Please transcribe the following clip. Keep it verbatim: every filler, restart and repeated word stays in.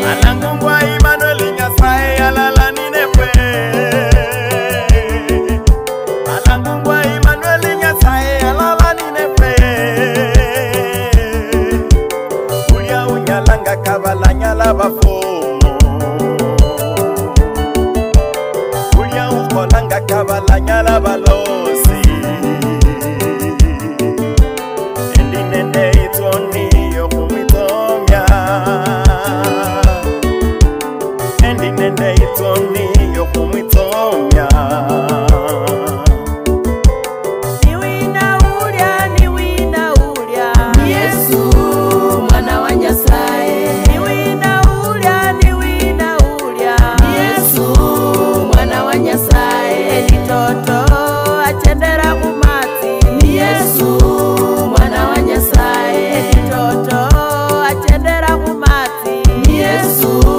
Alangungwa Emmanuel Nyasaye alala ninepwe. Alangungwa Emmanuel Nyasaye alala ninepwe. Ulia unyalanga kabala nyala bafomo. Ulia ukolanga kabala nyala balosi. Endinende itoni yokumitomya. Endinende itoni yokumitomya. Niwina ulia, niwina ulia, Yesu mwana wa Nyasaye. Niwina ulia, niwina ulia, Yesu mwana wa Nyasaye. Elitoto achendera kumati, Yesu mwana wa Nyasaye. Elitoto achendera kumati, Yesu